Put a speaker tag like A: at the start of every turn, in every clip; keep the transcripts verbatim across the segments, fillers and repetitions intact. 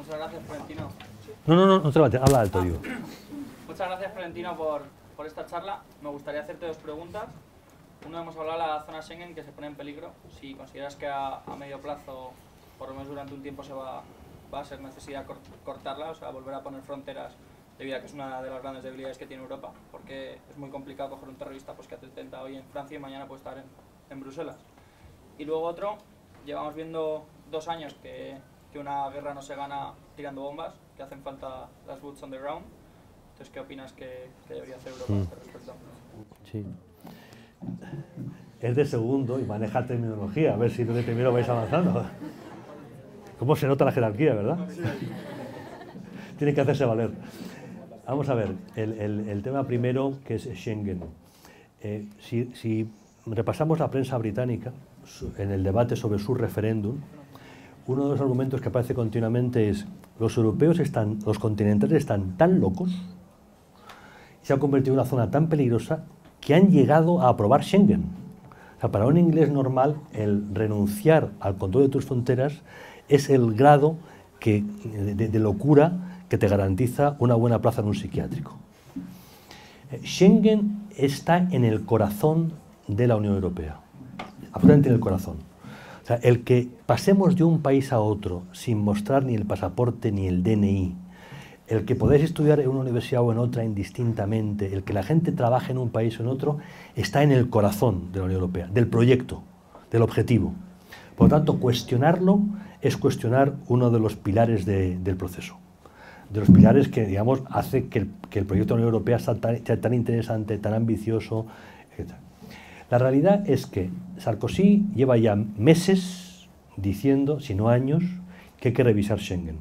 A: Muchas gracias, Florentino.
B: No, no, no, no te levantes, habla alto, digo.
A: Muchas gracias, Florentino, por, por esta charla. Me gustaría hacerte dos preguntas. Uno, hemos hablado de la zona Schengen, que se pone en peligro. Si consideras que a, a medio plazo, por lo menos durante un tiempo, se va, va a ser necesidad cort, cortarla, o sea, volver a poner fronteras, debido a que es una de las grandes debilidades que tiene Europa, porque es muy complicado coger un terrorista pues, que atenta hoy en Francia y mañana puede estar en, en Bruselas. Y luego otro, llevamos viendo dos años que, que una guerra no se gana tirando bombas, que hacen falta las boots on the ground. Entonces, ¿qué opinas que, que debería hacer Europa mm. a este respecto?
B: Sí. Es de segundo y maneja terminología, a ver si de primero vais avanzando. ¿Cómo se nota la jerarquía, verdad? Tiene que hacerse valer. Vamos a ver, el, el, el tema primero, que es Schengen. Eh, si, si repasamos la prensa británica, en el debate sobre su referéndum, uno de los argumentos que aparece continuamente es: los europeos están, los continentales están tan locos, y se ha convertido en una zona tan peligrosa que han llegado a aprobar Schengen. O sea, para un inglés normal, el renunciar al control de tus fronteras es el grado que, de, de locura que te garantiza una buena plaza en un psiquiátrico. Schengen está en el corazón de la Unión Europea, absolutamente en el corazón. O sea, el que pasemos de un país a otro sin mostrar ni el pasaporte ni el D N I, el que podáis estudiar en una universidad o en otra indistintamente, el que la gente trabaje en un país o en otro, está en el corazón de la Unión Europea, del proyecto, del objetivo. Por lo tanto, cuestionarlo es cuestionar uno de los pilares de, del proceso, de los pilares que, digamos, hace que el, que el proyecto de la Unión Europea sea tan, sea tan interesante, tan ambicioso, etcétera. La realidad es que Sarkozy lleva ya meses diciendo, si no años, que hay que revisar Schengen.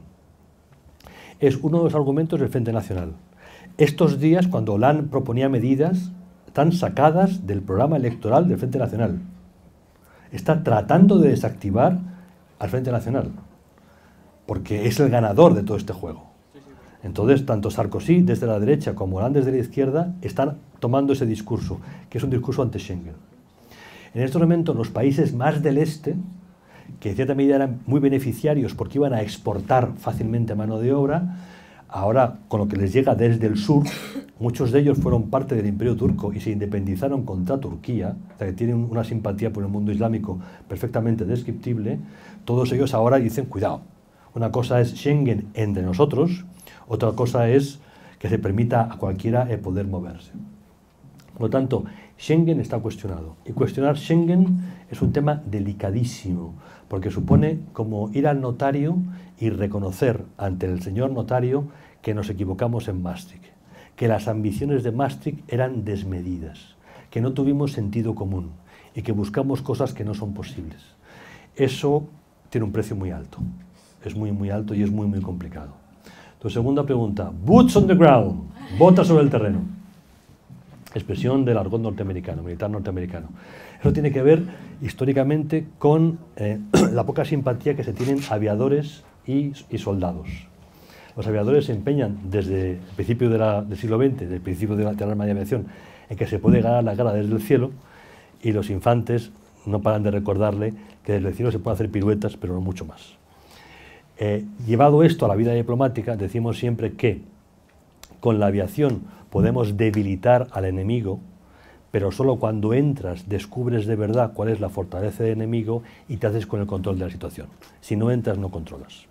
B: Es uno de los argumentos del Frente Nacional. Estos días, cuando Hollande proponía medidas, están sacadas del programa electoral del Frente Nacional. Está tratando de desactivar al Frente Nacional, porque es el ganador de todo este juego. Entonces, tanto Sarkozy desde la derecha como Hollande desde la izquierda están tomando ese discurso, que es un discurso anti-Schengen. En estos momentos, los países más del este, que en cierta medida eran muy beneficiarios porque iban a exportar fácilmente mano de obra, ahora con lo que les llega desde el sur, muchos de ellos fueron parte del Imperio Turco y se independizaron contra Turquía, o sea que tienen una simpatía por el mundo islámico perfectamente descriptible. Todos ellos ahora dicen, cuidado, una cosa es Schengen entre nosotros, otra cosa es que se permita a cualquiera eh, poder moverse. Por lo tanto, Schengen está cuestionado. Y cuestionar Schengen es un tema delicadísimo, porque supone como ir al notario y reconocer ante el señor notario que nos equivocamos en Maastricht, que las ambiciones de Maastricht eran desmedidas, que no tuvimos sentido común y que buscamos cosas que no son posibles. Eso tiene un precio muy alto, es muy, muy alto y es muy, muy complicado. Tu segunda pregunta, boots on the ground, botas sobre el terreno. Expresión del argot norteamericano, militar norteamericano. Eso tiene que ver históricamente con eh, la poca simpatía que se tienen aviadores y, y soldados. Los aviadores se empeñan desde el principio de la, del siglo veinte, desde el principio de la, de la arma de aviación, en que se puede ganar la guerra desde el cielo, y los infantes no paran de recordarle que desde el cielo se pueden hacer piruetas, pero no mucho más. Eh, llevado esto a la vida diplomática, decimos siempre que con la aviación podemos debilitar al enemigo, pero solo cuando entras descubres de verdad cuál es la fortaleza del enemigo y te haces con el control de la situación. Si no entras, no controlas.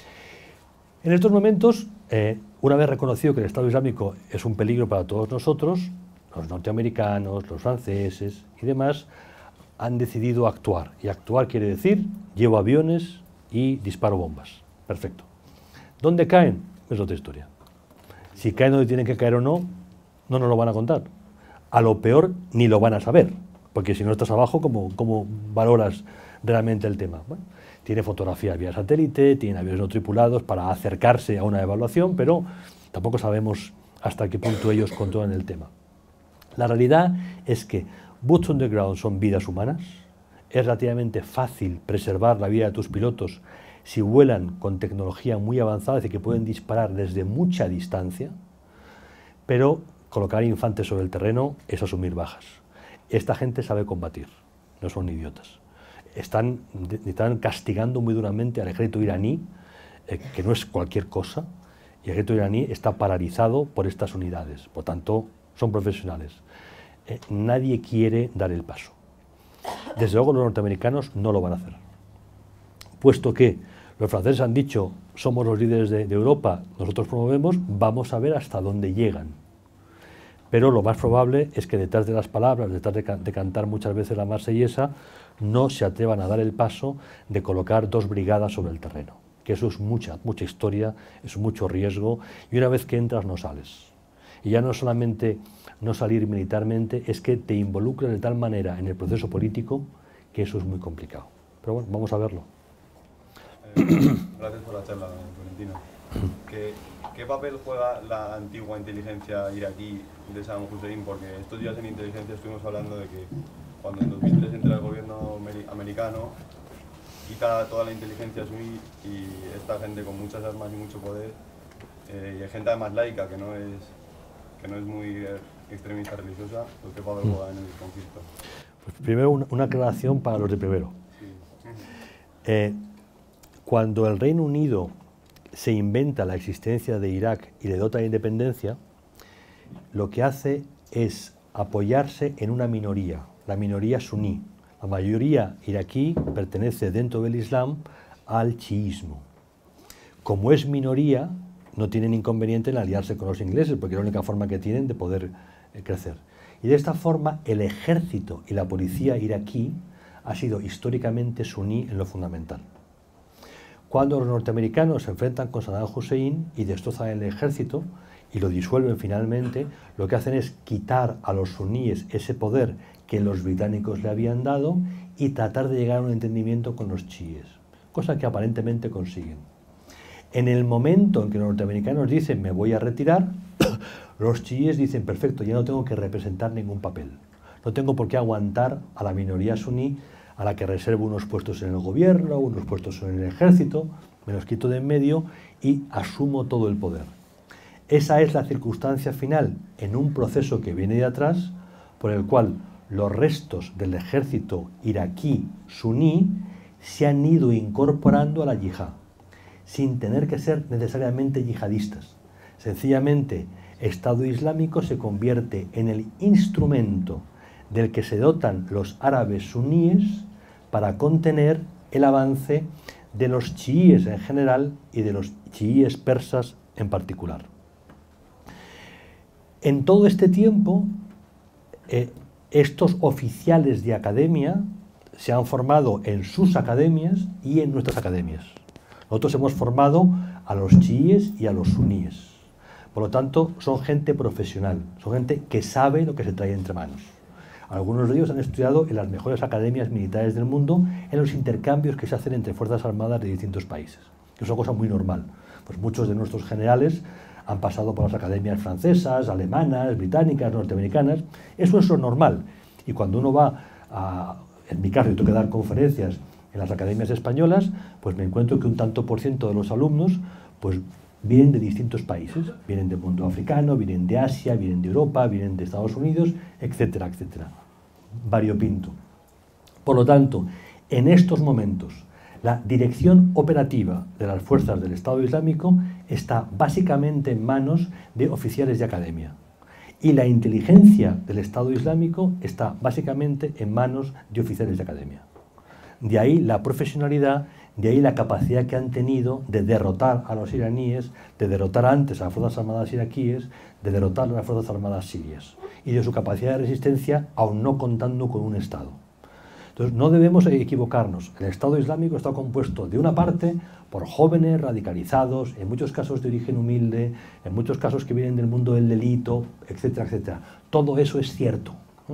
B: En estos momentos, eh, una vez reconocido que el Estado Islámico es un peligro para todos nosotros, los norteamericanos, los franceses y demás, han decidido actuar. Y actuar quiere decir, llevo aviones y disparo bombas. Perfecto. ¿Dónde caen? Es otra historia. Si caen donde tienen que caer o no, no nos lo van a contar. A lo peor ni lo van a saber, porque si no estás abajo, ¿cómo, cómo valoras realmente el tema? Bueno, tiene fotografías vía satélite, tiene aviones no tripulados para acercarse a una evaluación, pero tampoco sabemos hasta qué punto ellos controlan el tema. La realidad es que boots on the ground son vidas humanas. Es relativamente fácil preservar la vida de tus pilotos si vuelan con tecnología muy avanzada, es decir, que pueden disparar desde mucha distancia, pero colocar infantes sobre el terreno es asumir bajas. Esta gente sabe combatir, no son idiotas. Están, están castigando muy duramente al ejército iraní eh, que no es cualquier cosa, y el ejército iraní está paralizado por estas unidades, por tanto, son profesionales. Eh, nadie quiere dar el paso. Desde luego los norteamericanos no lo van a hacer, puesto que los franceses han dicho, somos los líderes de, de Europa, nosotros promovemos, vamos a ver hasta dónde llegan. Pero lo más probable es que detrás de las palabras, detrás de, de cantar muchas veces la marsellesa, no se atrevan a dar el paso de colocar dos brigadas sobre el terreno, que eso es mucha, mucha historia, es mucho riesgo, y una vez que entras no sales. Y ya no solamente no salir militarmente, es que te involucras de tal manera en el proceso político que eso es muy complicado. Pero bueno, vamos a verlo.
C: Eh, gracias por la charla, Florentino. ¿Qué, ¿Qué papel juega la antigua inteligencia iraquí de Saddam Hussein? Porque estos días en inteligencia estuvimos hablando de que cuando en dos mil tres entra el gobierno americano, quita toda la inteligencia suní y esta gente con muchas armas y mucho poder, eh, y hay gente además laica que no es, que no es muy eh, extremista religiosa, pues ¿qué papel juega en el conflicto?
B: Pues primero una, una aclaración para los de primero.
C: Sí.
B: Eh, cuando el Reino Unido se inventa la existencia de Irak y le dota de independencia, lo que hace es apoyarse en una minoría, la minoría suní. La mayoría iraquí pertenece dentro del Islam al chiismo. Como es minoría, no tienen inconveniente en aliarse con los ingleses, porque es la única forma que tienen de poder eh, crecer. Y de esta forma, el ejército y la policía iraquí ha sido históricamente suní en lo fundamental. Cuando los norteamericanos se enfrentan con Saddam Hussein y destrozan el ejército y lo disuelven finalmente, lo que hacen es quitar a los suníes ese poder que los británicos le habían dado y tratar de llegar a un entendimiento con los chiíes, cosa que aparentemente consiguen. En el momento en que los norteamericanos dicen me voy a retirar, los chiíes dicen perfecto, ya no tengo que representar ningún papel, no tengo por qué aguantar a la minoría suní a la que reservo unos puestos en el gobierno, unos puestos en el ejército, me los quito de en medio y asumo todo el poder. Esa es la circunstancia final en un proceso que viene de atrás, por el cual los restos del ejército iraquí suní se han ido incorporando a la yihad, sin tener que ser necesariamente yihadistas. Sencillamente, Estado Islámico se convierte en el instrumento del que se dotan los árabes suníes para contener el avance de los chiíes en general y de los chiíes persas en particular. En todo este tiempo, eh, estos oficiales de academia se han formado en sus academias y en nuestras academias. Nosotros hemos formado a los chiíes y a los suníes. Por lo tanto, son gente profesional, son gente que sabe lo que se trae entre manos. Algunos de ellos han estudiado en las mejores academias militares del mundo en los intercambios que se hacen entre fuerzas armadas de distintos países, que es una cosa muy normal. Pues muchos de nuestros generales han pasado por las academias francesas, alemanas, británicas, norteamericanas. Eso es lo normal. Y cuando uno va a, en mi caso, yo tengo que dar conferencias en las academias españolas, pues me encuentro que un tanto por ciento de los alumnos pues vienen de distintos países, vienen del mundo africano, vienen de Asia, vienen de Europa, vienen de Estados Unidos, etcétera, etcétera. Variopinto. Por lo tanto, en estos momentos, la dirección operativa de las fuerzas del Estado Islámico está básicamente en manos de oficiales de academia. Y la inteligencia del Estado Islámico está básicamente en manos de oficiales de academia. De ahí la profesionalidad, de ahí la capacidad que han tenido de derrotar a los iraníes, de derrotar antes a las Fuerzas Armadas iraquíes, de derrotar a las Fuerzas Armadas sirias, y de su capacidad de resistencia, aun no contando con un Estado. Entonces, no debemos equivocarnos. El Estado Islámico está compuesto de una parte por jóvenes radicalizados, en muchos casos de origen humilde, en muchos casos que vienen del mundo del delito, etcétera, etcétera. Todo eso es cierto, ¿no?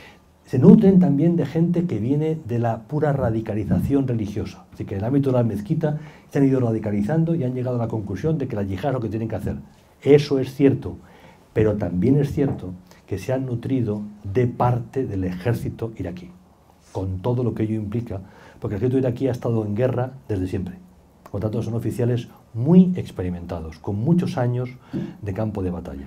B: Se nutren también de gente que viene de la pura radicalización religiosa. Así que en el ámbito de la mezquita se han ido radicalizando y han llegado a la conclusión de que la yihad es lo que tienen que hacer. Eso es cierto, pero también es cierto que se han nutrido de parte del ejército iraquí, con todo lo que ello implica, porque el ejército iraquí ha estado en guerra desde siempre. Por lo tanto, son oficiales muy experimentados, con muchos años de campo de batalla.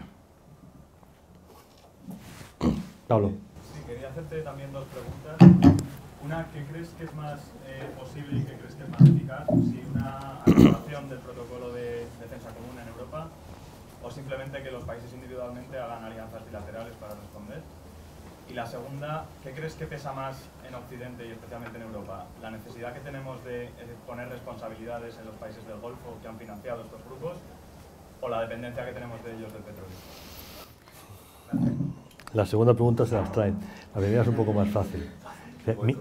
B: Pablo.
D: Sí, quería hacerte también dos preguntas. Una, ¿qué crees que es más eh, posible y qué crees que es más eficaz? Si una aprobación del protocolo de defensa común en Europa o simplemente que los países individualmente hagan alianzas bilaterales para responder. Y la segunda, ¿qué crees que pesa más en Occidente y especialmente en Europa? ¿La necesidad que tenemos de poner responsabilidades en los países del Golfo que han financiado estos grupos o la dependencia que tenemos de ellos del petróleo? Gracias.
B: La segunda pregunta se la abstrae. La primera es un poco más fácil. Mi,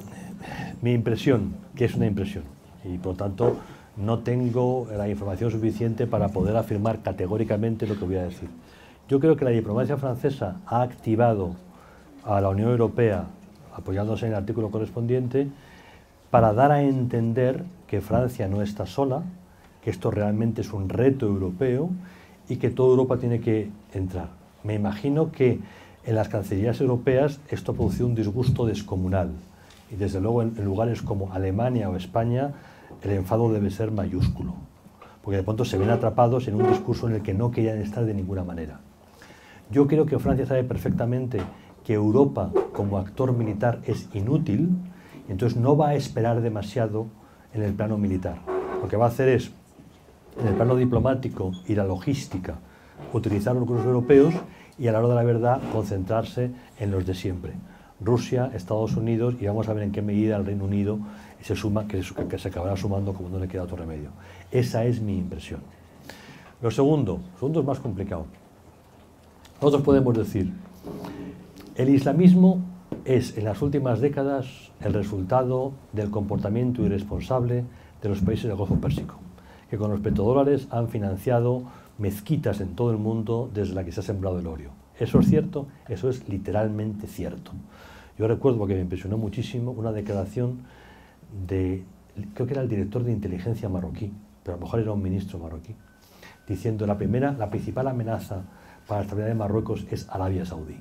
B: mi impresión, que es una impresión, y por lo tanto no tengo la información suficiente para poder afirmar categóricamente lo que voy a decir. Yo creo que la diplomacia francesa ha activado a la Unión Europea, apoyándose en el artículo correspondiente, para dar a entender que Francia no está sola, que esto realmente es un reto europeo y que toda Europa tiene que entrar. Me imagino que en las cancillerías europeas esto ha producido un disgusto descomunal y desde luego en, en lugares como Alemania o España el enfado debe ser mayúsculo, porque de pronto se ven atrapados en un discurso en el que no querían estar de ninguna manera. Yo creo que Francia sabe perfectamente que Europa como actor militar es inútil y entonces no va a esperar demasiado en el plano militar. Lo que va a hacer es, en el plano diplomático y la logística, utilizar los recursos europeos y a la hora de la verdad concentrarse en los de siempre. Rusia, Estados Unidos y vamos a ver en qué medida el Reino Unido se suma, que, que se acabará sumando como no le queda otro remedio. Esa es mi impresión. Lo segundo, lo segundo es más complicado. Nosotros podemos decir, el islamismo es en las últimas décadas el resultado del comportamiento irresponsable de los países del Golfo Pérsico, que con los petrodólares han financiado mezquitas en todo el mundo desde la que se ha sembrado el óleo. ¿Eso es cierto? Eso es literalmente cierto. Yo recuerdo, porque me impresionó muchísimo, una declaración de, creo que era el director de inteligencia marroquí, pero a lo mejor era un ministro marroquí, diciendo la primera, la principal amenaza para la estabilidad de Marruecos es Arabia Saudí.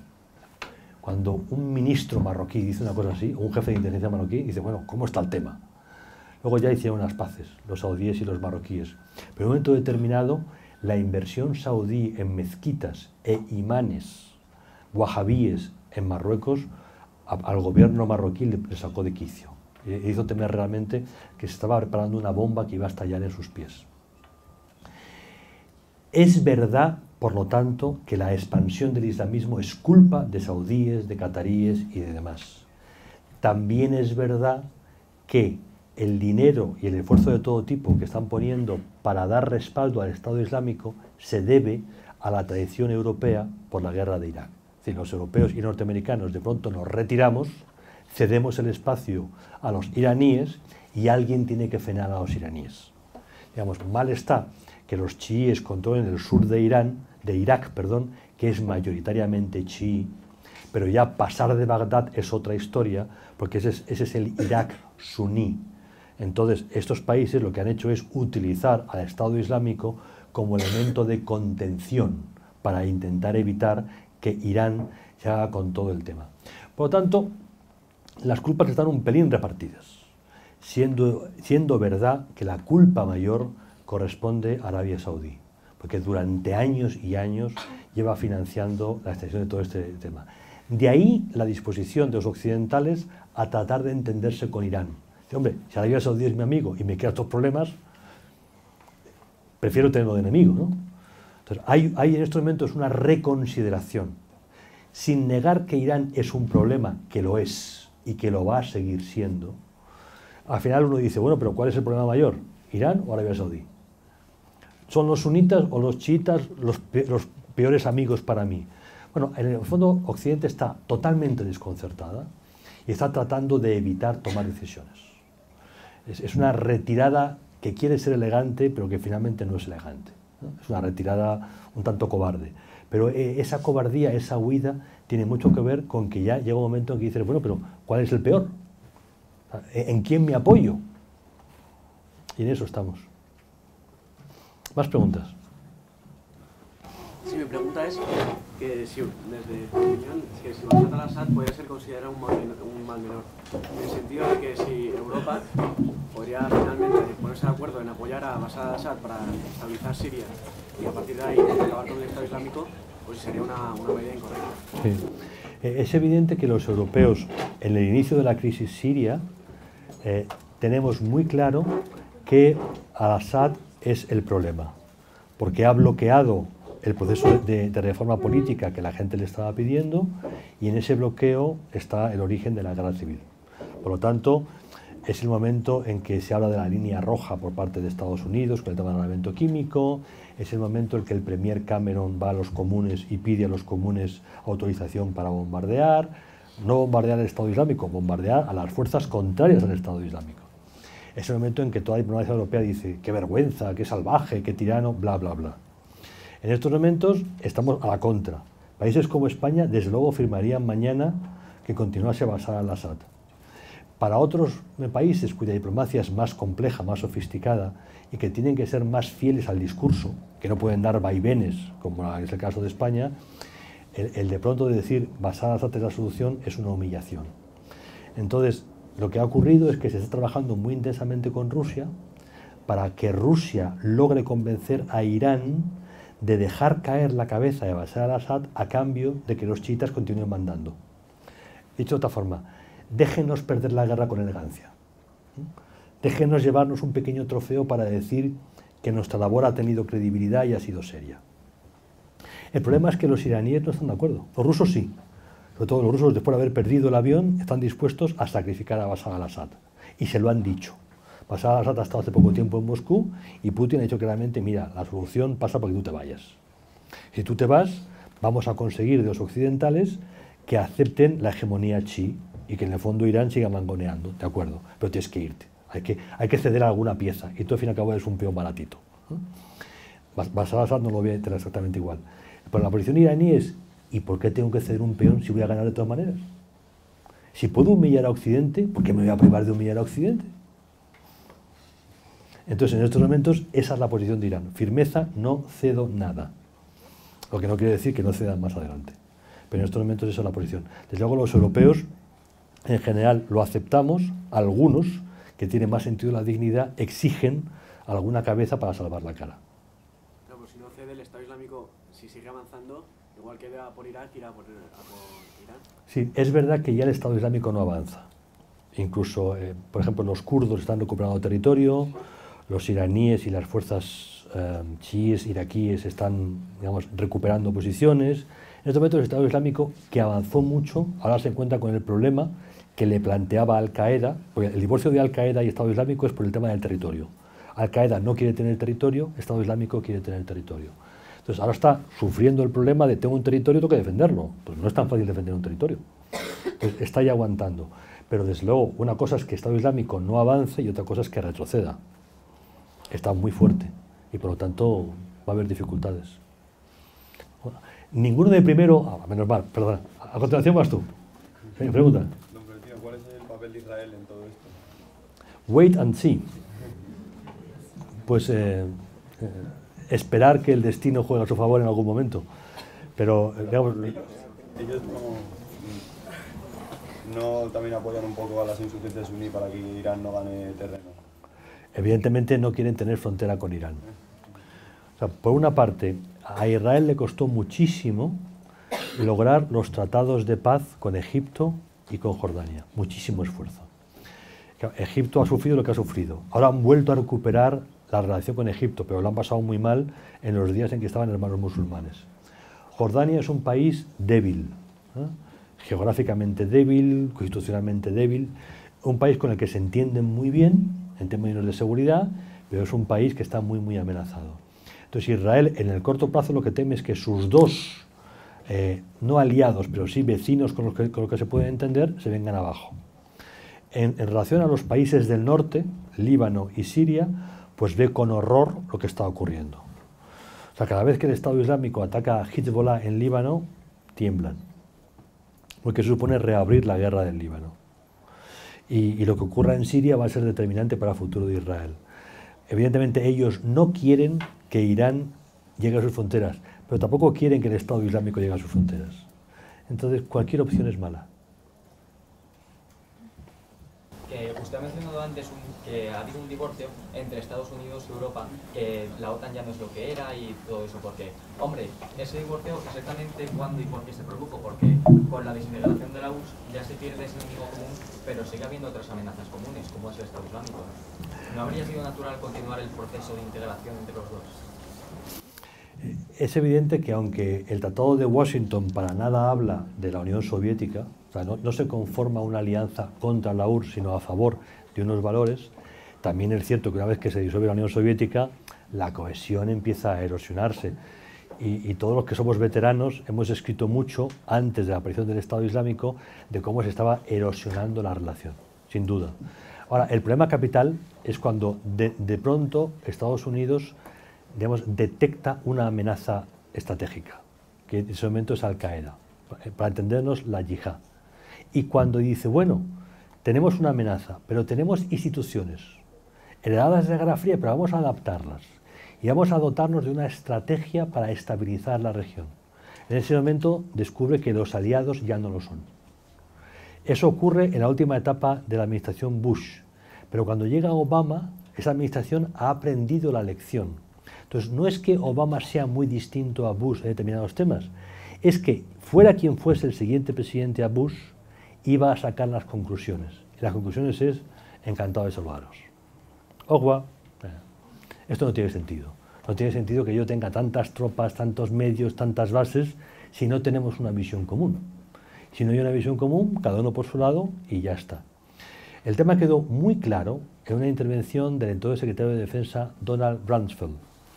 B: Cuando un ministro marroquí dice una cosa así, o un jefe de inteligencia marroquí, dice, bueno, ¿cómo está el tema? Luego ya hicieron las paces, los saudíes y los marroquíes. Pero en un momento determinado, la inversión saudí en mezquitas e imanes wahabíes en Marruecos a, al gobierno marroquí le, le sacó de quicio. E hizo temer realmente que se estaba preparando una bomba que iba a estallar en sus pies. Es verdad, por lo tanto, que la expansión del islamismo es culpa de saudíes, de cataríes y de demás. También es verdad que el dinero y el esfuerzo de todo tipo que están poniendo para dar respaldo al Estado Islámico se debe a la tradición europea por la guerra de Irak. Es decir, los europeos y norteamericanos de pronto nos retiramos, cedemos el espacio a los iraníes y alguien tiene que frenar a los iraníes. Digamos, mal está que los chiíes controlen el sur de Irán, de Irak, perdón, que es mayoritariamente chií, pero ya pasar de Bagdad es otra historia, porque ese es, ese es el Irak suní. Entonces, estos países lo que han hecho es utilizar al Estado Islámico como elemento de contención para intentar evitar que Irán se haga con todo el tema. Por lo tanto, las culpas están un pelín repartidas, siendo, siendo verdad que la culpa mayor corresponde a Arabia Saudí, porque durante años y años lleva financiando la extensión de todo este tema. De ahí la disposición de los occidentales a tratar de entenderse con Irán. Hombre, si Arabia Saudí es mi amigo y me crea estos problemas, prefiero tenerlo de enemigo, ¿no? Entonces, hay, hay en estos momentos una reconsideración, sin negar que Irán es un problema, que lo es y que lo va a seguir siendo. Al final uno dice, bueno, pero ¿cuál es el problema mayor? ¿Irán o Arabia Saudí? ¿Son los sunitas o los chiitas los, los peores amigos para mí? Bueno, en el fondo Occidente está totalmente desconcertada y está tratando de evitar tomar decisiones. Es, es una retirada que quiere ser elegante, pero que finalmente no es elegante, ¿no? Es una retirada un tanto cobarde. Pero eh, esa cobardía, esa huida, tiene mucho que ver con que ya llega un momento en que dices, bueno, pero ¿cuál es el peor? ¿En quién me apoyo? Y en eso estamos. ¿Más preguntas?
E: Sí, mi pregunta es que si, desde tu opinión, que si Bashar al-Assad puede ser considerado un mal, un mal menor, en el sentido de que si Europa podría finalmente ponerse de acuerdo en apoyar a Bashar al-Assad para estabilizar Siria y a partir de ahí acabar con el Estado Islámico, pues sería una, una medida incorrecta.
B: Sí. Eh, es evidente que los europeos, en el inicio de la crisis siria, eh, tenemos muy claro que al-Assad es el problema, porque ha bloqueado el proceso de, de reforma política que la gente le estaba pidiendo, y en ese bloqueo está el origen de la guerra civil. Por lo tanto, es el momento en que se habla de la línea roja por parte de Estados Unidos con el tema del armamento químico, es el momento en que el premier Cameron va a los comunes y pide a los comunes autorización para bombardear, no bombardear al Estado Islámico, bombardear a las fuerzas contrarias al Estado Islámico. Es el momento en que toda la diplomacia europea dice qué vergüenza, qué salvaje, qué tirano, bla, bla, bla. En estos momentos estamos a la contra. Países como España, desde luego, firmarían mañana que continuase Bashar al-Assad. Para otros países cuya diplomacia es más compleja, más sofisticada, y que tienen que ser más fieles al discurso, que no pueden dar vaivenes, como es el caso de España, el, el de pronto de decir Bashar al-Assad es la solución es una humillación. Entonces, lo que ha ocurrido es que se está trabajando muy intensamente con Rusia para que Rusia logre convencer a Irán de dejar caer la cabeza de Bashar al-Assad a cambio de que los chiitas continúen mandando. Dicho de otra forma, déjenos perder la guerra con elegancia. Déjenos llevarnos un pequeño trofeo para decir que nuestra labor ha tenido credibilidad y ha sido seria. El problema es que los iraníes no están de acuerdo. Los rusos sí. Sobre todo los rusos, después de haber perdido el avión, están dispuestos a sacrificar a Bashar al-Assad. Y se lo han dicho. Bashar al-Assad ha estado hace poco tiempo en Moscú y Putin ha dicho claramente, mira, la solución pasa porque tú te vayas. Si tú te vas, vamos a conseguir de los occidentales que acepten la hegemonía chií y que en el fondo Irán siga mangoneando, de acuerdo, pero tienes que irte. Hay que, hay que ceder a alguna pieza y tú al fin y al cabo eres un peón baratito. ¿eh? Bashar al-Assad no lo voy a enterar exactamente igual. Pero la posición iraní es, ¿y por qué tengo que ceder un peón si voy a ganar de todas maneras? Si puedo humillar a Occidente, ¿por qué me voy a privar de humillar a Occidente? Entonces, en estos momentos, esa es la posición de Irán. Firmeza, no cedo nada. Lo que no quiere decir que no cedan más adelante. Pero en estos momentos esa es la posición. Desde luego los europeos, en general, lo aceptamos. Algunos, que tienen más sentido de la dignidad, exigen alguna cabeza para salvar la cara.
E: No, pues si no cede el Estado Islámico, si sigue avanzando, igual que va por Irak, irá por, a por Irán.
B: Sí, es verdad que ya el Estado Islámico no avanza. Incluso, eh, por ejemplo, los kurdos están recuperando territorio, los iraníes y las fuerzas eh, chiíes iraquíes están, digamos, recuperando posiciones. En este momento el Estado Islámico, que avanzó mucho, ahora se encuentra con el problema que le planteaba Al-Qaeda, porque el divorcio de Al-Qaeda y Estado Islámico es por el tema del territorio. Al-Qaeda no quiere tener territorio, Estado Islámico quiere tener territorio. Entonces ahora está sufriendo el problema de tengo un territorio, tengo que defenderlo. Pues no es tan fácil defender un territorio. Entonces está ya aguantando. Pero desde luego, una cosa es que Estado Islámico no avance y otra cosa es que retroceda. Está muy fuerte y por lo tanto va a haber dificultades. Ninguno de primero, ah, menos mal, perdona, a continuación vas tú. ¿Sí? Pregunta.
C: Don Florentino, ¿cuál es el papel de Israel en todo esto?
B: Wait and see. Pues eh, eh, esperar que el destino juegue a su favor en algún momento. Pero, eh, digamos,
C: ellos, ellos no, no también apoyan un poco a las insurgencias suní para que Irán no gane terreno.
B: Evidentemente no quieren tener frontera con Irán. O sea, por una parte, a Israel le costó muchísimo lograr los tratados de paz con Egipto y con Jordania. Muchísimo esfuerzo. Egipto ha sufrido lo que ha sufrido. Ahora han vuelto a recuperar la relación con Egipto, pero lo han pasado muy mal en los días en que estaban hermanos musulmanes. Jordania es un país débil, ¿eh? Geográficamente débil, constitucionalmente débil, un país con el que se entienden muy bien en términos de seguridad, pero es un país que está muy, muy amenazado. Entonces Israel, en el corto plazo, lo que teme es que sus dos, eh, no aliados, pero sí vecinos con los, que, con los que se pueden entender, se vengan abajo. En, en relación a los países del norte, Líbano y Siria, pues ve con horror lo que está ocurriendo. O sea, cada vez que el Estado Islámico ataca a Hezbollah en Líbano, tiemblan, porque se supone reabrir la guerra del Líbano. Y, y lo que ocurra en Siria va a ser determinante para el futuro de Israel. Evidentemente ellos no quieren que Irán llegue a sus fronteras, pero tampoco quieren que el Estado Islámico llegue a sus fronteras. Entonces cualquier opción es mala.
F: que usted ha mencionado antes un, que ha habido un divorcio entre Estados Unidos y Europa, que la OTAN ya no es lo que era y todo eso. Porque, hombre, ese divorcio exactamente cuándo y por qué se produjo, porque con la desintegración de la U R S S ya se pierde ese enemigo común, pero sigue habiendo otras amenazas comunes, como es el Estado Islámico. ¿No habría sido natural continuar el proceso de integración entre los dos?
B: Es evidente que aunque el Tratado de Washington para nada habla de la Unión Soviética, o sea, no, no se conforma una alianza contra la U R S S, sino a favor de unos valores, también es cierto que una vez que se disuelve la Unión Soviética, la cohesión empieza a erosionarse. Y, y todos los que somos veteranos hemos escrito mucho, antes de la aparición del Estado Islámico, de cómo se estaba erosionando la relación, sin duda. Ahora, el problema capital es cuando de, de pronto Estados Unidos, digamos, detecta una amenaza estratégica, que en ese momento es Al-Qaeda, para entendernos la yihad. Y cuando dice, bueno, tenemos una amenaza, pero tenemos instituciones heredadas de la Guerra Fría, pero vamos a adaptarlas y vamos a dotarnos de una estrategia para estabilizar la región. En ese momento descubre que los aliados ya no lo son. Eso ocurre en la última etapa de la administración Bush, pero cuando llega Obama, esa administración ha aprendido la lección. Entonces, no es que Obama sea muy distinto a Bush en determinados temas, es que fuera quien fuese el siguiente presidente a Bush, iba a sacar las conclusiones. Y las conclusiones es, encantado de saludaros. Ojo, esto no tiene sentido. No tiene sentido que yo tenga tantas tropas, tantos medios, tantas bases, si no tenemos una visión común. Si no hay una visión común, cada uno por su lado y ya está. El tema quedó muy claro en una intervención del entonces secretario de Defensa, Donald Rumsfeld,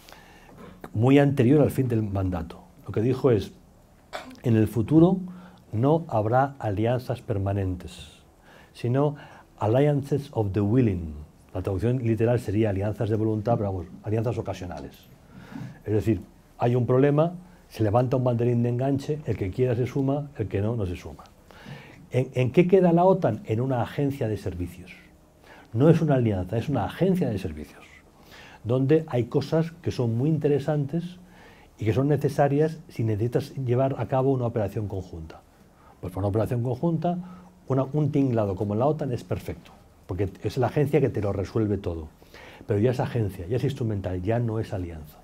B: muy anterior al fin del mandato. Lo que dijo es, en el futuro no habrá alianzas permanentes, sino alliances of the willing. La traducción literal sería alianzas de voluntad, pero vamos, alianzas ocasionales. Es decir, hay un problema, se levanta un banderín de enganche, el que quiera se suma, el que no, no se suma. ¿En, en qué queda la OTAN? En una agencia de servicios. No es una alianza, es una agencia de servicios, donde hay cosas que son muy interesantes y que son necesarias si necesitas llevar a cabo una operación conjunta. Pues para una operación conjunta, una, un tinglado como la OTAN es perfecto, porque es la agencia que te lo resuelve todo. Pero ya es agencia, ya es instrumental, ya no es alianza.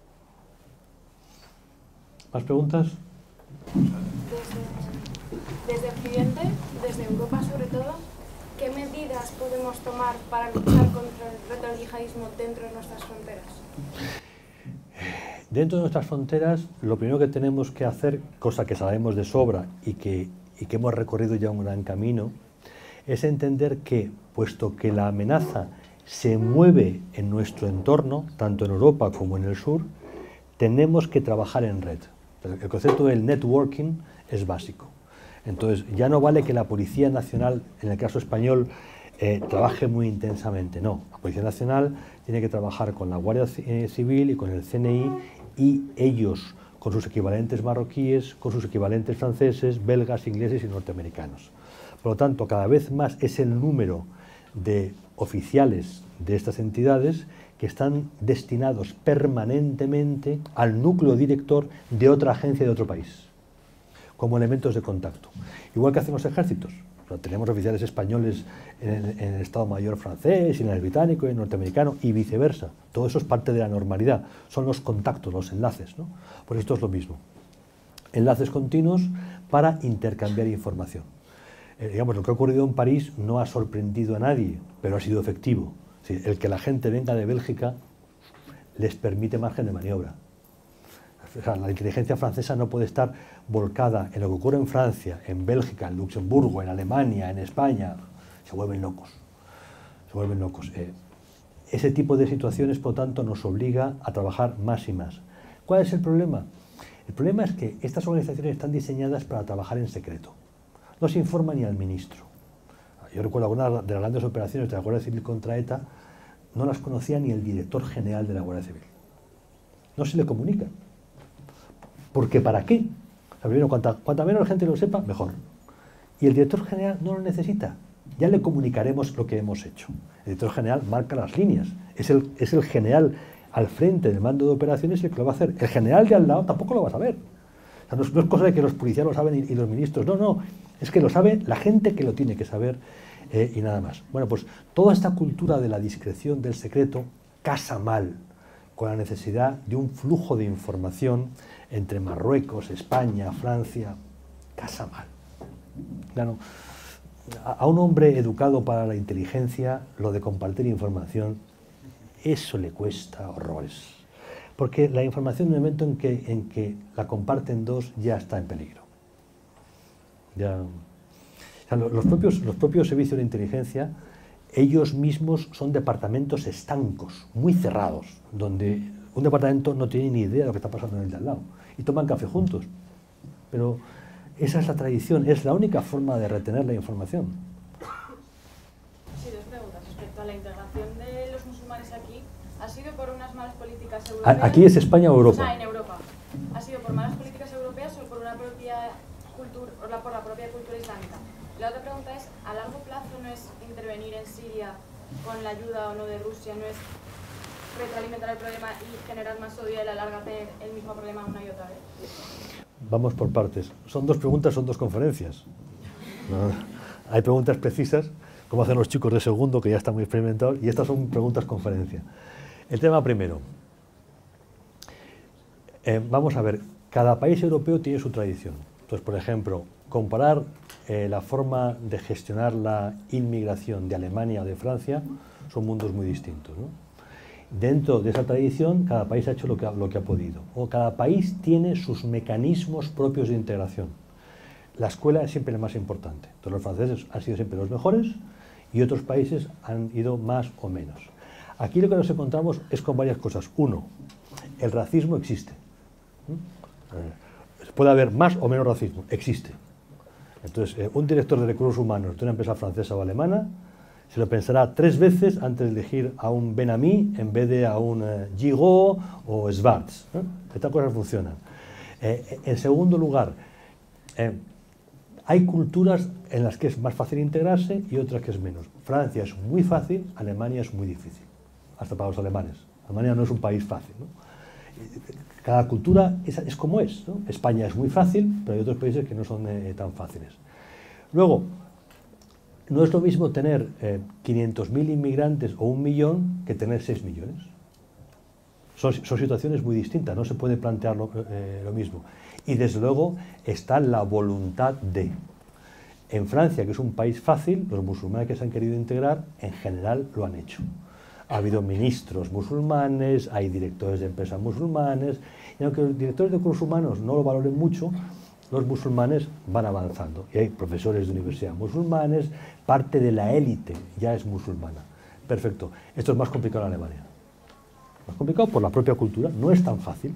B: ¿Más preguntas?
G: Desde, desde Occidente, desde Europa sobre todo, ¿qué medidas podemos tomar para luchar contra el reto del yihadismo dentro de nuestras fronteras?
B: Dentro de nuestras fronteras, lo primero que tenemos que hacer, cosa que sabemos de sobra y que, y que hemos recorrido ya un gran camino, es entender que, puesto que la amenaza se mueve en nuestro entorno, tanto en Europa como en el sur, tenemos que trabajar en red. El concepto del networking es básico. Entonces, ya no vale que la Policía Nacional, en el caso español, eh, trabaje muy intensamente. No, la Policía Nacional tiene que trabajar con la Guardia Civil y con el C N I, y ellos con sus equivalentes marroquíes, con sus equivalentes franceses, belgas, ingleses y norteamericanos. Por lo tanto, cada vez más es el número de oficiales de estas entidades que están destinados permanentemente al núcleo director de otra agencia de otro país, como elementos de contacto. Igual que hacen los ejércitos. O sea, tenemos oficiales españoles en el, en el Estado Mayor francés, y en el británico, y en el norteamericano, y viceversa. Todo eso es parte de la normalidad. Son los contactos, los enlaces, ¿no? Pues esto es lo mismo. Enlaces continuos para intercambiar información. Eh, digamos, lo que ha ocurrido en París no ha sorprendido a nadie, pero ha sido efectivo. Sí, el que la gente venga de Bélgica les permite margen de maniobra. O sea, la inteligencia francesa no puede estar volcada en lo que ocurre en Francia, en Bélgica, en Luxemburgo, en Alemania, en España. Se vuelven locos. Se vuelven locos. Eh, ese tipo de situaciones, por tanto, nos obliga a trabajar más y más. ¿Cuál es el problema? El problema es que estas organizaciones están diseñadas para trabajar en secreto. No se informa ni al ministro. Yo recuerdo algunas de las grandes operaciones de la Guardia Civil contra ETA, no las conocía ni el director general de la Guardia Civil. No se le comunica. Porque ¿para qué? O sea, primero, cuanta, cuanta menos gente lo sepa, mejor. Y el director general no lo necesita. Ya le comunicaremos lo que hemos hecho. El director general marca las líneas. Es el, es el general al frente del mando de operaciones el que lo va a hacer. El general de al lado tampoco lo va a saber. O sea, no, es, no es cosa de que los policías lo saben y, y los ministros, no, no, es que lo sabe la gente que lo tiene que saber eh, y nada más. Bueno, pues toda esta cultura de la discreción, del secreto, casa mal con la necesidad de un flujo de información entre Marruecos, España, Francia, casa mal. Claro, a un hombre educado para la inteligencia, lo de compartir información, eso le cuesta horrores. Porque la información, en el momento en que, en que la comparten dos, ya está en peligro. Ya, o sea, los, propios, los propios servicios de inteligencia, ellos mismos son departamentos estancos, muy cerrados, donde un departamento no tiene ni idea de lo que está pasando en el de al lado. Y toman café juntos. Pero esa es la tradición, es la única forma de retener la información.
G: Sí, dos preguntas. Respecto a la integración de los musulmanes aquí, ¿ha sido por unas malas políticas europeas?
B: ¿Aquí es España o Europa?
G: O sea, en Europa. ¿Ha sido por malas políticas europeas o por, una propia cultura, o la, por la propia cultura islámica? La otra pregunta es, ¿a largo plazo no es intervenir en Siria con la ayuda o no de Rusia, no es retroalimentar el problema y generar más odio y a la larga tener el mismo problema una y otra vez?
B: Vamos por partes. Son dos preguntas, son dos conferencias. No, hay preguntas precisas, como hacen los chicos de segundo, que ya están muy experimentados, y estas son preguntas conferencia. El tema primero. Eh, vamos a ver, cada país europeo tiene su tradición. Entonces, por ejemplo, comparar eh, la forma de gestionar la inmigración de Alemania o de Francia son mundos muy distintos, ¿no? Dentro de esa tradición, cada país ha hecho lo que ha, lo que ha podido. O cada país tiene sus mecanismos propios de integración. La escuela es siempre la más importante. Entonces, los franceses han sido siempre los mejores y otros países han ido más o menos. Aquí lo que nos encontramos es con varias cosas. Uno, el racismo existe. ¿Mm? Puede haber más o menos racismo, existe. Entonces, eh, un director de recursos humanos de una empresa francesa o alemana se lo pensará tres veces antes de elegir a un Ben-Ami en vez de a un eh, Giraud o Schwarz. ¿eh? Estas cosas funcionan. Eh, en segundo lugar, eh, hay culturas en las que es más fácil integrarse y otras que es menos. Francia es muy fácil, Alemania es muy difícil, hasta para los alemanes. Alemania no es un país fácil, ¿no? Cada cultura es, es como es, ¿no? España es muy fácil, pero hay otros países que no son eh, tan fáciles. Luego, no es lo mismo tener eh, quinientos mil inmigrantes o un millón que tener seis millones. Son, son situaciones muy distintas, no se puede plantear lo, eh, lo mismo. Y desde luego está la voluntad de. En Francia, que es un país fácil, los musulmanes que se han querido integrar, en general lo han hecho. Ha habido ministros musulmanes, hay directores de empresas musulmanes, y aunque los directores de recursos humanos no lo valoren mucho, los musulmanes van avanzando. Y hay profesores de universidad musulmanes, parte de la élite ya es musulmana. Perfecto. Esto es más complicado en Alemania. Más complicado por la propia cultura, no es tan fácil.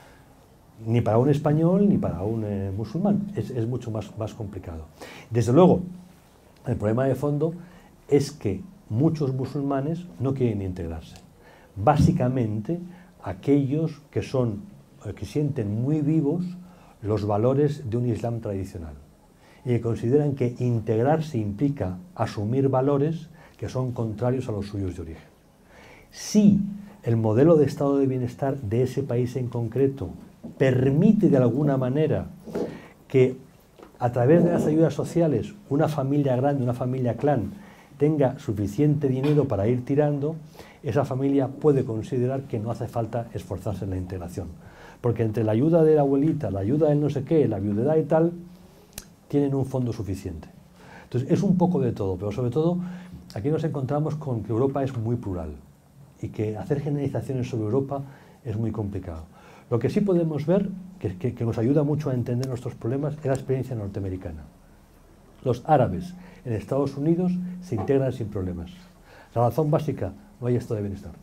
B: Ni para un español ni para un eh, musulmán. Es, es mucho más, más complicado. Desde luego, el problema de fondo es que muchos musulmanes no quieren integrarse. Básicamente, aquellos que son, que sienten muy vivos los valores de un Islam tradicional y que consideran que integrarse implica asumir valores que son contrarios a los suyos de origen. Si el modelo de estado de bienestar de ese país en concreto permite de alguna manera que a través de las ayudas sociales una familia grande, una familia clan, tenga suficiente dinero para ir tirando, esa familia puede considerar que no hace falta esforzarse en la integración. Porque entre la ayuda de la abuelita, la ayuda del no sé qué, la viudedad y tal, tienen un fondo suficiente. Entonces, es un poco de todo, pero sobre todo, aquí nos encontramos con que Europa es muy plural y que hacer generalizaciones sobre Europa es muy complicado. Lo que sí podemos ver, que, que, que nos ayuda mucho a entender nuestros problemas, es la experiencia norteamericana. Los árabes en Estados Unidos se integran sin problemas. La razón básica, no hay estado de bienestar.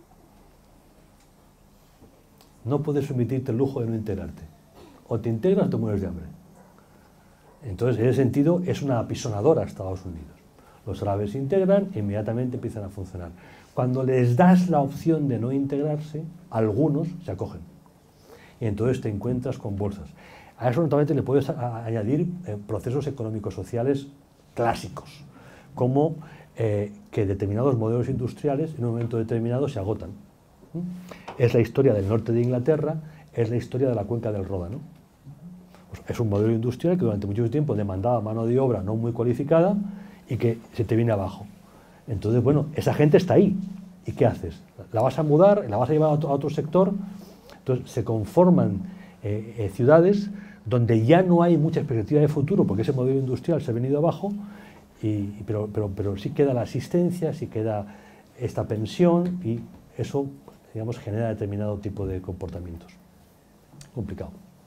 B: No puedes permitirte el lujo de no integrarte. O te integras o te mueres de hambre. Entonces, en ese sentido, es una apisonadora a Estados Unidos. Los árabes se integran e inmediatamente empiezan a funcionar. Cuando les das la opción de no integrarse, algunos se acogen. Y entonces te encuentras con bolsas. A eso naturalmente le puedes a, a añadir eh, procesos económicos sociales clásicos, como eh, que determinados modelos industriales en un momento determinado se agotan. ¿Mm? Es la historia del norte de Inglaterra, es la historia de la cuenca del Ródano. Pues es un modelo industrial que durante mucho tiempo demandaba mano de obra no muy cualificada y que se te viene abajo. Entonces, bueno, esa gente está ahí. ¿Y qué haces? ¿La vas a mudar? ¿La vas a llevar a otro, a otro sector? Entonces se conforman eh, eh, ciudades donde ya no hay mucha perspectiva de futuro porque ese modelo industrial se ha venido abajo, y, pero, pero, pero sí queda la asistencia, sí queda esta pensión y eso, digamos, genera determinado tipo de comportamientos. Complicado.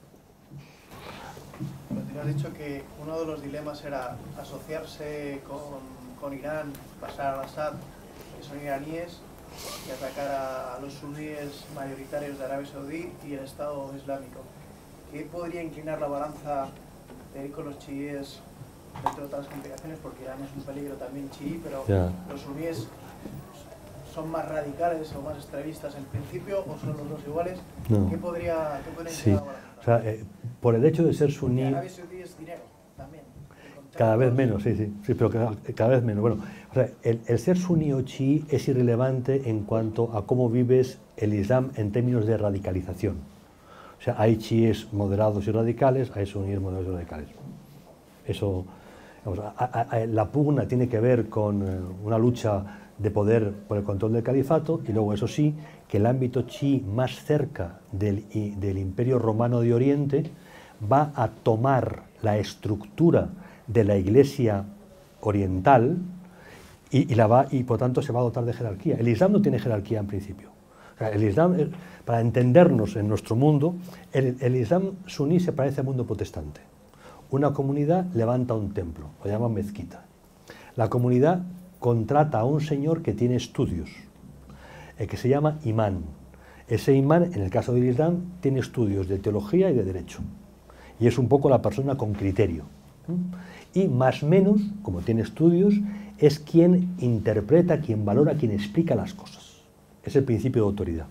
H: Te has dicho que uno de los dilemas era asociarse con, con Irán, pasar al Assad, que son iraníes, y atacar a los suníes mayoritarios de Arabia Saudí y el Estado Islámico. ¿Qué podría inclinar la balanza de ir con los chiíes dentro de otras complicaciones? Porque Irán es un peligro también chií, pero yeah. los suníes son más radicales o más extremistas en principio, o son los dos iguales. No. ¿Qué podría, qué podría inclinar sí. la balanza?
B: O sea, eh, por el hecho de ser suní...
H: Porque Arabia Saudí es dinero también.
B: Cada vez menos, sí, sí, sí, pero cada, cada vez menos. Bueno, o sea, el, el ser suní o chií es irrelevante en cuanto a cómo vives el Islam en términos de radicalización. O sea, hay chiíes moderados y radicales, hay suníes moderados y radicales. Eso, vamos, a, a, a, la pugna tiene que ver con eh, una lucha de poder por el control del califato, y luego, eso sí, que el ámbito chií más cerca del, y, del Imperio Romano de Oriente va a tomar la estructura de la Iglesia oriental y, y, la va, y por tanto se va a dotar de jerarquía. El Islam no tiene jerarquía en principio. O sea, el Islam, para entendernos en nuestro mundo, el, el Islam suní se parece al mundo protestante. Una comunidad levanta un templo, lo llaman mezquita. La comunidad contrata a un señor que tiene estudios, eh, que se llama imán. Ese imán, en el caso del Islam, tiene estudios de teología y de derecho. Y es un poco la persona con criterio. Y más o menos, como tiene estudios, es quien interpreta, quien valora, quien explica las cosas. Es el principio de autoridad.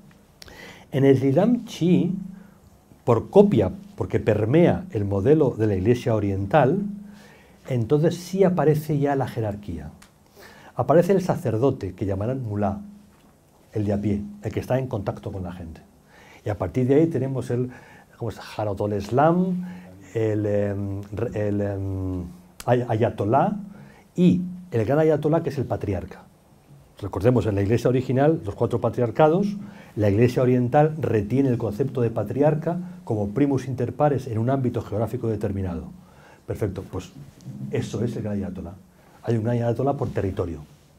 B: En el Islam chií, por copia, porque permea el modelo de la Iglesia oriental, entonces sí aparece ya la jerarquía. Aparece el sacerdote, que llamarán mulá, el de a pie, el que está en contacto con la gente. Y a partir de ahí tenemos el, ¿cómo es? Jaratol Islam, el, el, el, el ayatolá y el gran ayatolá, que es el patriarca. Recordemos, en la Iglesia original, los cuatro patriarcados, la Iglesia oriental retiene el concepto de patriarca como primus inter pares en un ámbito geográfico determinado. Perfecto, pues eso es el gran ayatolá. Hay un gran ayatolá por territorio,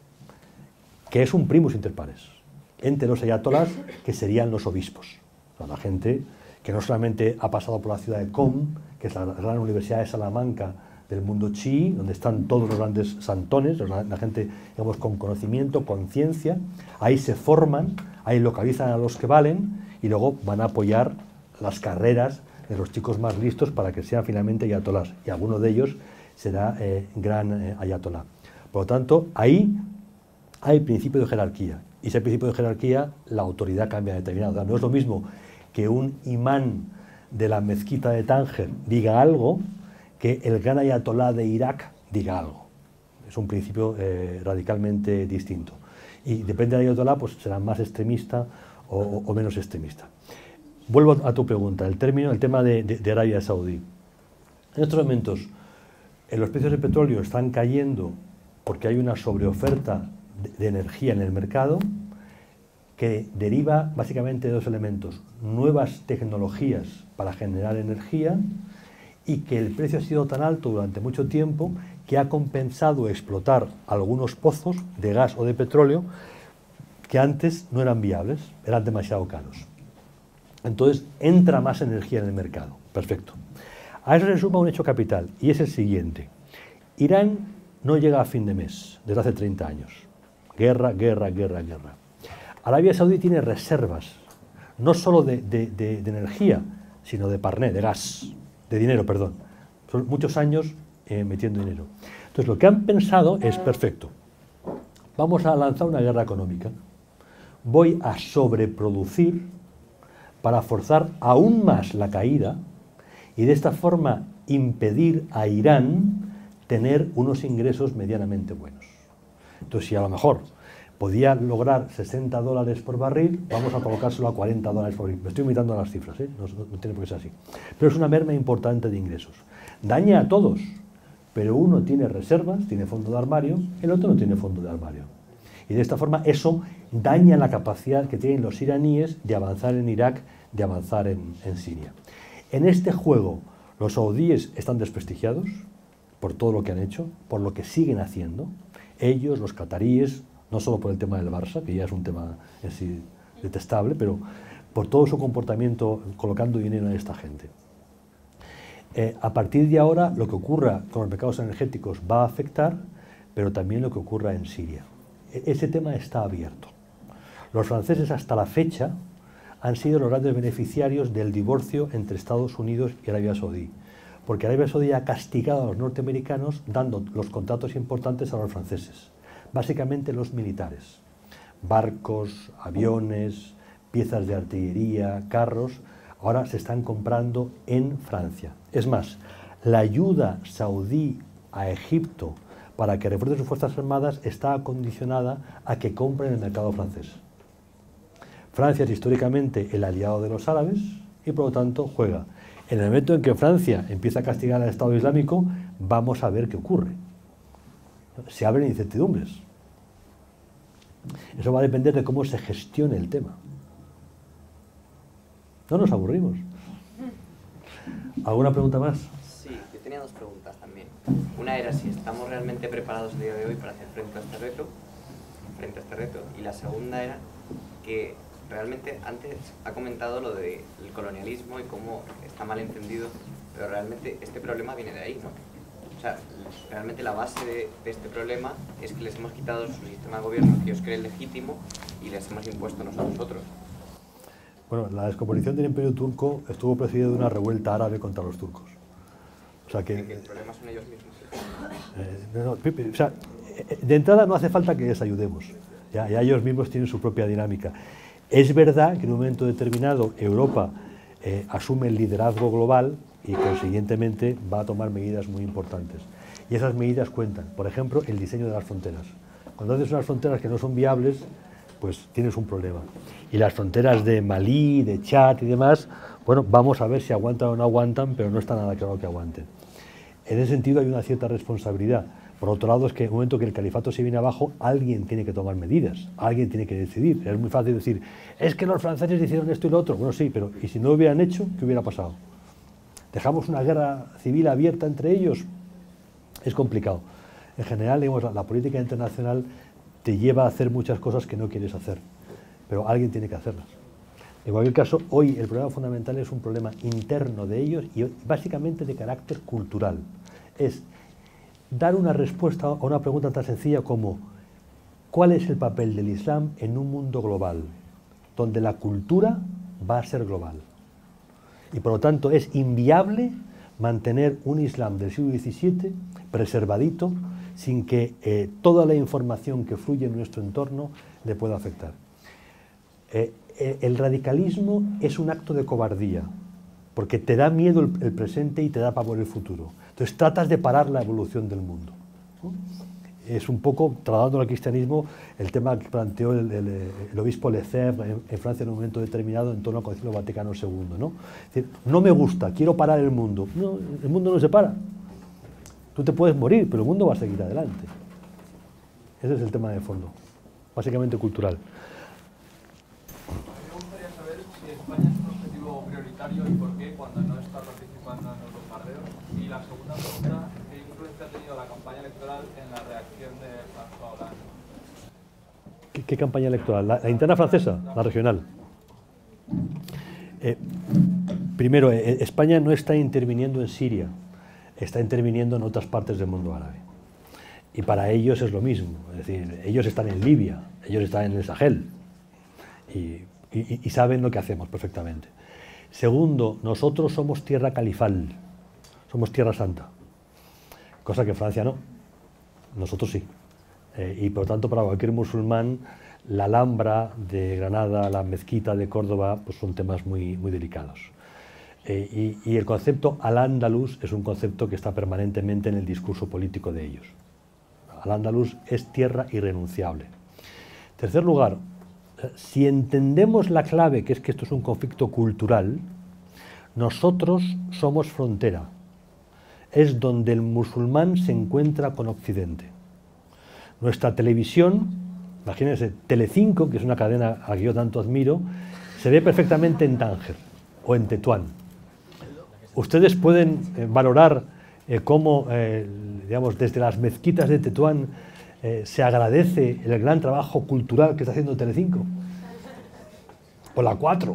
B: que es un primus inter pares entre los ayatolás, que serían los obispos. O sea, la gente que no solamente ha pasado por la ciudad de Qom, que es la gran universidad de Salamanca del mundo chií, donde están todos los grandes santones, la, la gente, digamos, con conocimiento, conciencia, ahí se forman, ahí localizan a los que valen y luego van a apoyar las carreras de los chicos más listos para que sean finalmente ayatolás, y alguno de ellos será eh, gran eh, ayatolá. Por lo tanto, ahí hay principio de jerarquía, y ese principio de jerarquía, la autoridad cambia determinado. O sea, no es lo mismo que un imán de la mezquita de Tánger diga algo que el gran ayatolá de Irak diga algo. Es un principio eh, radicalmente distinto. Y depende del ayatolá, pues será más extremista o, o menos extremista. Vuelvo a tu pregunta, el término, el tema de, de, de Arabia Saudí. En estos momentos, eh, los precios del petróleo están cayendo porque hay una sobreoferta de, de energía en el mercado que deriva básicamente de dos elementos: nuevas tecnologías para generar energía, y que el precio ha sido tan alto durante mucho tiempo que ha compensado explotar algunos pozos de gas o de petróleo que antes no eran viables, eran demasiado caros. Entonces entra más energía en el mercado. Perfecto. A eso se suma un hecho capital, y es el siguiente. Irán no llega a fin de mes desde hace treinta años. Guerra, guerra, guerra, guerra. Arabia Saudí tiene reservas, no solo de, de, de, de energía, sino de parné, de gas, de dinero, perdón. Son muchos años eh, metiendo dinero. Entonces, lo que han pensado es, perfecto, vamos a lanzar una guerra económica. Voy a sobreproducir para forzar aún más la caída y de esta forma impedir a Irán tener unos ingresos medianamente buenos. Entonces, si a lo mejor podía lograr sesenta dólares por barril, vamos a colocárselo a cuarenta dólares por barril. Me estoy imitando las cifras, ¿eh? no, no tiene por qué ser así. Pero es una merma importante de ingresos. Daña a todos, pero uno tiene reservas, tiene fondo de armario, el otro no tiene fondo de armario. Y de esta forma eso daña la capacidad que tienen los iraníes de avanzar en Irak, de avanzar en, en Siria. En este juego los saudíes están desprestigiados por todo lo que han hecho, por lo que siguen haciendo. Ellos, los cataríes, no solo por el tema del Barça, que ya es un tema en sí detestable, pero por todo su comportamiento colocando dinero en esta gente. Eh, a partir de ahora, lo que ocurra con los mercados energéticos va a afectar, pero también lo que ocurra en Siria. E- ese tema está abierto. Los franceses hasta la fecha han sido los grandes beneficiarios del divorcio entre Estados Unidos y Arabia Saudí, porque Arabia Saudí ha castigado a los norteamericanos dando los contratos importantes a los franceses, básicamente los militares, barcos, aviones, piezas de artillería, carros, ahora se están comprando en Francia. Es más, la ayuda saudí a Egipto para que refuerce sus fuerzas armadas está condicionada a que compren en el mercado francés. Francia es históricamente el aliado de los árabes y por lo tanto juega. En el momento en que Francia empieza a castigar al Estado Islámico, vamos a ver qué ocurre. Se abren incertidumbres. Eso va a depender de cómo se gestione el tema. No nos aburrimos. ¿Alguna pregunta más?
I: Sí, yo tenía dos preguntas también. Una era si estamos realmente preparados el día de hoy para hacer frente a este reto, frente a este reto, y la segunda era que realmente antes ha comentado lo del colonialismo y cómo está mal entendido, pero realmente este problema viene de ahí, ¿no? O sea, realmente la base de, de este problema es que les hemos quitado su sistema de gobierno que ellos creen legítimo y les hemos impuesto nosotros.
B: Bueno, la descomposición del Imperio Turco estuvo precedida de una revuelta árabe contra los turcos. O sea que,
I: que el problema son ellos mismos.
B: Eh, no, no, o sea, de entrada no hace falta que les ayudemos. Ya, ya ellos mismos tienen su propia dinámica. Es verdad que en un momento determinado Europa eh, asume el liderazgo global y consiguientemente va a tomar medidas muy importantes. Y esas medidas cuentan. Por ejemplo, el diseño de las fronteras. Cuando haces unas fronteras que no son viables, pues tienes un problema. Y las fronteras de Malí, de Chad y demás, bueno, vamos a ver si aguantan o no aguantan, pero no está nada claro que aguanten. En ese sentido hay una cierta responsabilidad. Por otro lado, es que en un momento que el califato se viene abajo, alguien tiene que tomar medidas, alguien tiene que decidir. Es muy fácil decir, es que los franceses hicieron esto y lo otro. Bueno, sí, pero ¿y si no lo hubieran hecho, qué hubiera pasado? ¿Dejamos una guerra civil abierta entre ellos? Es complicado. En general, digamos, la, la política internacional te lleva a hacer muchas cosas que no quieres hacer, pero alguien tiene que hacerlas. En cualquier caso, hoy el problema fundamental es un problema interno de ellos y básicamente de carácter cultural. Es dar una respuesta a una pregunta tan sencilla como ¿cuál es el papel del Islam en un mundo global, donde la cultura va a ser global? Y por lo tanto es inviable mantener un Islam del siglo diecisiete preservadito sin que eh, toda la información que fluye en nuestro entorno le pueda afectar. Eh, eh, el radicalismo es un acto de cobardía, porque te da miedo el, el presente y te da pavor el futuro. Entonces tratas de parar la evolución del mundo, ¿no? Es un poco, trasladando al cristianismo, el tema que planteó el, el, el obispo Lefebvre en, en Francia en un momento determinado en torno al Concilio Vaticano segundo, ¿no? Es decir, no me gusta, quiero parar el mundo. No, el mundo no se para. Tú te puedes morir, pero el mundo va a seguir adelante. Ese es el tema de fondo, básicamente cultural.
J: Me gustaría saber si España es un objetivo prioritario y por qué cuando no está participando en los bombardeos. Y la segunda pregunta, ¿qué influencia ha tenido la campaña electoral en la reacción de François Hollande?
B: ¿Qué, qué campaña electoral? ¿La, la interna francesa? ¿La regional? Eh, primero, eh, España no está interviniendo en Siria, está interviniendo en otras partes del mundo árabe. Y para ellos es lo mismo. Es decir, ellos están en Libia, ellos están en el Sahel. Y, y, y saben lo que hacemos perfectamente. Segundo, nosotros somos tierra califal, somos tierra santa, cosa que Francia no, nosotros sí. Eh, y por lo tanto, para cualquier musulmán, la Alhambra de Granada, la mezquita de Córdoba, pues son temas muy, muy delicados. Eh, y, y el concepto al-Ándalus es un concepto que está permanentemente en el discurso político de ellos. Al-Ándalus es tierra irrenunciable. tercer lugar, si entendemos la clave, que es que esto es un conflicto cultural, nosotros somos frontera. Es donde el musulmán se encuentra con Occidente. Nuestra televisión, imagínense, Telecinco, que es una cadena a la que yo tanto admiro, se ve perfectamente en Tánger o en Tetuán. Ustedes pueden eh, valorar eh, cómo, eh, digamos, desde las mezquitas de Tetuán eh, se agradece el gran trabajo cultural que está haciendo Telecinco. O la cuatro.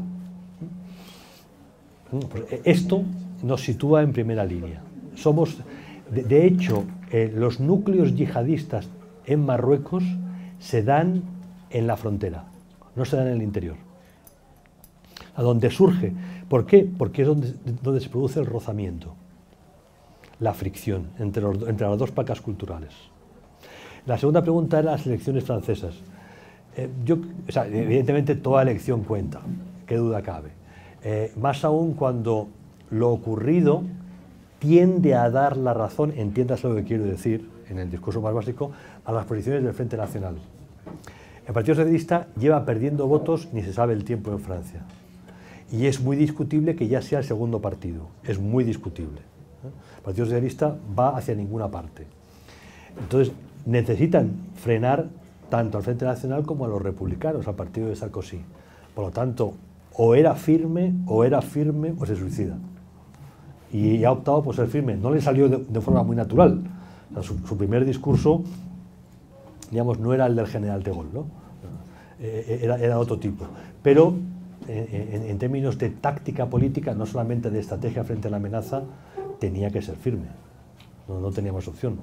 B: Pues esto nos sitúa en primera línea. Somos, de, de hecho, eh, los núcleos yihadistas en Marruecos se dan en la frontera, no se dan en el interior. A donde surge. ¿Por qué? Porque es donde, donde se produce el rozamiento, la fricción entre, los, entre las dos placas culturales. La segunda pregunta era las elecciones francesas. Eh, yo, o sea, evidentemente toda elección cuenta, qué duda cabe. Eh, más aún cuando lo ocurrido tiende a dar la razón, entiéndase lo que quiero decir, en el discurso más básico, a las posiciones del Frente Nacional. El Partido Socialista lleva perdiendo votos ni se sabe el tiempo en Francia. Y es muy discutible que ya sea el segundo partido, es muy discutible. El Partido Socialista va hacia ninguna parte. Entonces, necesitan frenar tanto al Frente Nacional como a los republicanos, al partido de Sarkozy. Por lo tanto, o era firme, o era firme, o se suicida. Y ha optado por ser firme. No le salió de, de forma muy natural. O sea, su, su primer discurso, digamos, no era el del general de Gaulle, ¿no? Eh, era, era otro tipo. Pero, en, en, en términos de táctica política, no solamente de estrategia frente a la amenaza, tenía que ser firme. No, no teníamos opción.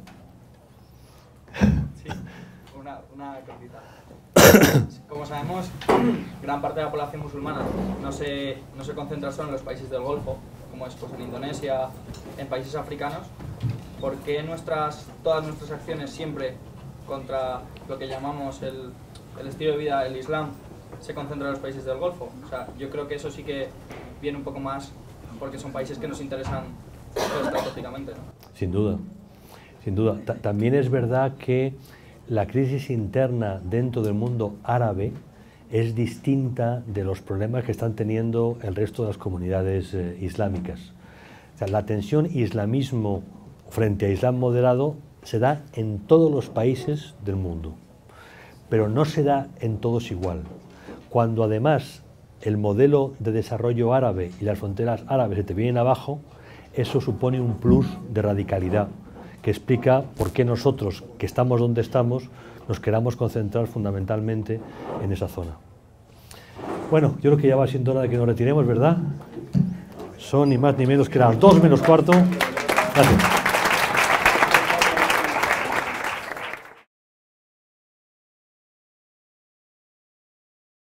A: Sí, una, una cortita. Como sabemos, gran parte de la población musulmana no se, no se concentra solo en los países del Golfo, como es pues, en Indonesia, en países africanos. ¿Por qué nuestras, todas nuestras acciones siempre contra lo que llamamos el, el estilo de vida, el Islam, se concentran en los países del Golfo? O sea, yo creo que eso sí que viene un poco más porque son países que nos interesan estratégicamente, ¿no?
B: Sin duda, sin duda. Ta- también es verdad que la crisis interna dentro del mundo árabe es distinta de los problemas que están teniendo el resto de las comunidades eh, islámicas. O sea, la tensión islamismo frente a islam moderado se da en todos los países del mundo, pero no se da en todos igual. Cuando además el modelo de desarrollo árabe y las fronteras árabes se te vienen abajo, eso supone un plus de radicalidad que explica por qué nosotros, que estamos donde estamos, nos queramos concentrar fundamentalmente en esa zona. Bueno, yo creo que ya va siendo hora de que nos retiremos, ¿verdad? Son ni más ni menos que las dos menos cuarto. Gracias.